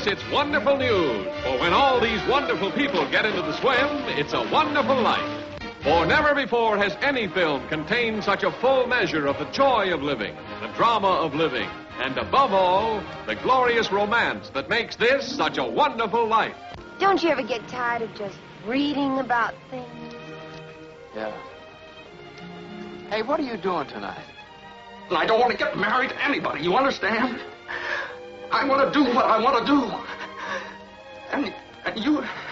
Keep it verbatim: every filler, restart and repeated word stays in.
Yes, it's wonderful news. For when all these wonderful people get into the swim, it's a wonderful life. For never before has any film contained such a full measure of the joy of living, the drama of living, and above all, the glorious romance that makes this such a wonderful life. Don't you ever get tired of just reading about things? Yeah. Hey, what are you doing tonight? I don't want to get married to anybody, you understand? I want to do what I want to do. And, and you...